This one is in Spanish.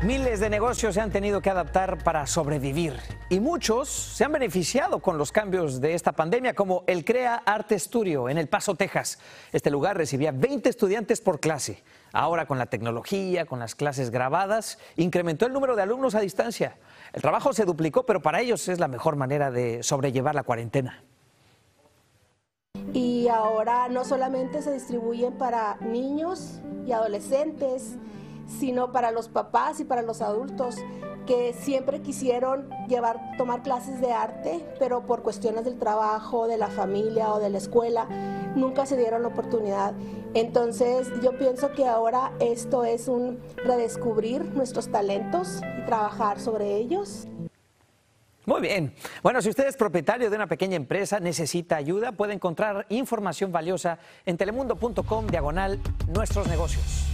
Miles de negocios se han tenido que adaptar para sobrevivir y muchos se han beneficiado con los cambios de esta pandemia, como el CREA Arte Studio en El Paso, Texas. Este lugar recibía 20 estudiantes por clase. Ahora, con la tecnología, con las clases grabadas, incrementó el número de alumnos a distancia. El trabajo se duplicó, pero para ellos es la mejor manera de sobrellevar la cuarentena. Y ahora no solamente se distribuyen para niños y adolescentes, sino para los papás y para los adultos que siempre quisieron tomar clases de arte, pero por cuestiones del trabajo, de la familia o de la escuela, nunca se dieron la oportunidad. Entonces yo pienso que ahora esto es un redescubrir nuestros talentos y trabajar sobre ellos. Muy bien. Bueno, si usted es propietario de una pequeña empresa, necesita ayuda, puede encontrar información valiosa en telemundo.com/nuestros negocios.